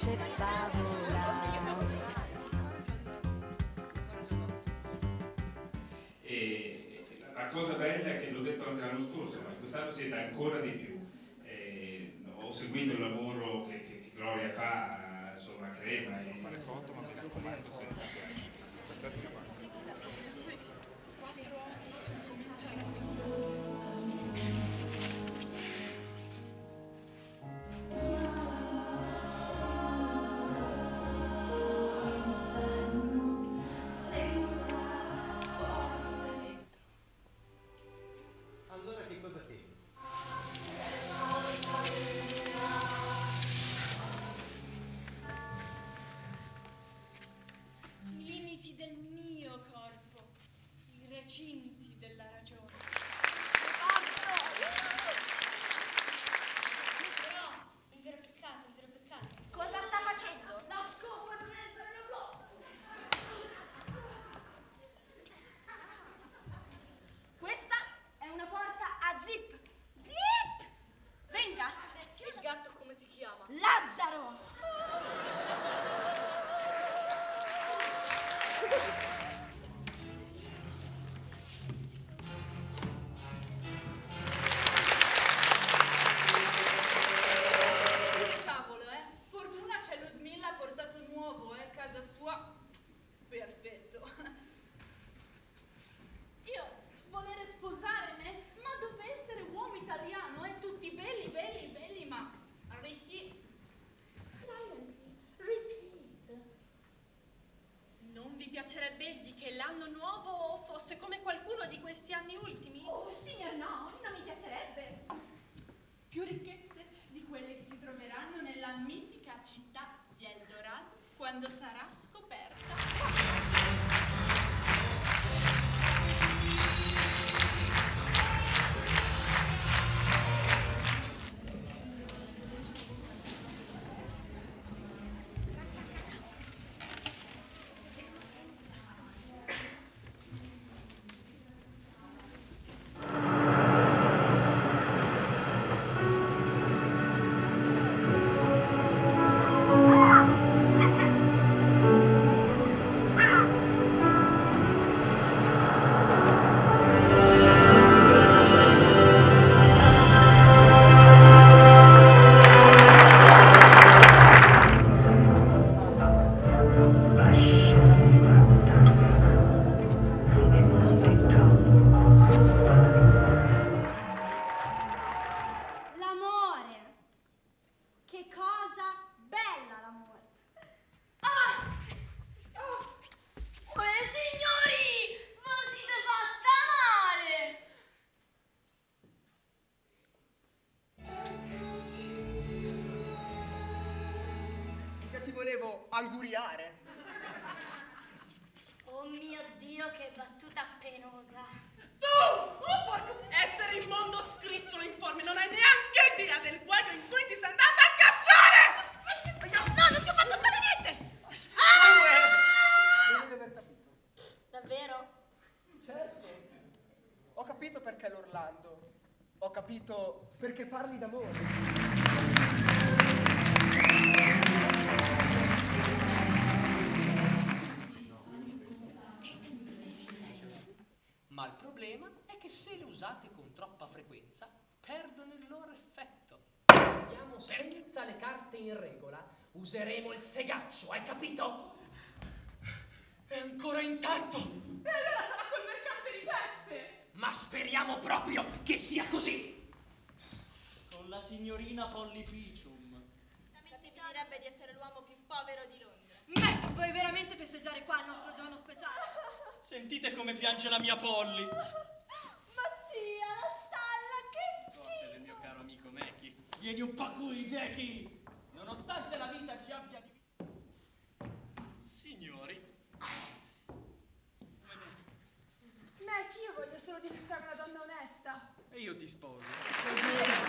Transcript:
dolce favola. E la cosa bella è che l'ho detto anche l'anno scorso, ma quest'anno siete ancora di più. Ho seguito il lavoro che Gloria fa, insomma, Crema. Fare foto, ma mi raccomando senza flash. Allora che cosa temi? I limiti del mio corpo, i recinti della ragione. Però, il vero peccato, il vero peccato. Cosa sta facendo? La scopa non entra nel blocco. Questa è una porta a zip. Zip! Venga! Il gatto come si chiama? Lazzaro! Che cavolo, Fortuna c'è Ludmilla, ha portato nuovo, casa sua. Perfetto. Io volere sposare me? Ma dove essere uomo italiano, tutti belli, belli, belli, ma ricchi. Silently, repeat. Non vi piacerebbe il di che l'anno nuovo fosse come qualcuno di questi anni ultimi? Oh, signor, no, non mi piacerebbe. Più ricchezze di quelle che si troveranno nella mitica città di Eldorado quando sarà scoperta. L'amore. Che cosa bella l'amore. Signori, voi siete fatta male. Mica ti volevo auguriare. Oh mio Dio, che battuta penosa. Essere immondo scricciolo informe, non hai neanche idea del guaio in cui ti sei andata a cacciare! No, non ti ho fatto fare niente. Credi di aver capito? Davvero? Certo. Ho capito perché l'Orlando. Ho capito perché parli d'amore. Ma il problema è che se le usate con troppa frequenza perdono il loro effetto. Andiamo senza le carte in regola, useremo il segaccio, hai capito? È ancora intatto! E allora sarà quel mercante di pezze! Ma speriamo proprio che sia così! Con la signorina Polly Picium. Ti direbbe di essere l'uomo più povero di Londra. Vuoi veramente festeggiare qua il nostro giorno speciale? Sentite come piange la mia Polly. Mattia, la stalla, che Sorte del mio caro amico Mackie. Vieni un po' qui, Jackie. Nonostante la vita ci abbia signori. Mac, io voglio solo diventare una donna onesta. E io ti sposo.